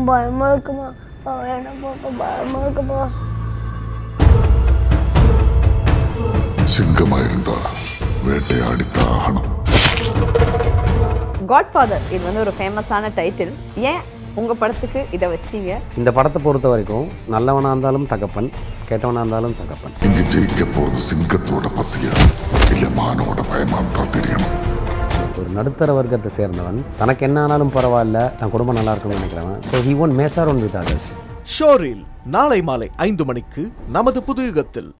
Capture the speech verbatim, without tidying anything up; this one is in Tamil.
பயமா இருக்குமா, என்ன பார்க்க பயமா இருக்குமா. சிங்கமா இருந்தா வேட்டையாடித்தான் ஆகணும். காட்ஃபாதர் இது வந்து ஒரு ஃபேமஸான டைட்டில். ஏன் உங்கள் படத்துக்கு இதை வச்சிங்க? இந்த படத்தை பொறுத்த வரைக்கும் நல்லவனாக இருந்தாலும் தகப்பன், கெட்டவனாக இருந்தாலும் தகப்பன். இங்கே ஜெயிக்க போகிறது சிங்கத்தோட பசியா இல்லை மானோட பயமான்னு தான் தெரியணும். ஒரு நடுத்தர வர்க்கத்தை சேர்ந்தவன் தனக்கு என்ன ஆனாலும் பரவாயில்ல, தன் குடும்பம் நல்லா இருக்கும்னு நினைக்கிறவன். So he won't mess around with others. ஷோரில் நாளை மாலை ஐந்து மணிக்கு நமது புது யுகத்தில்.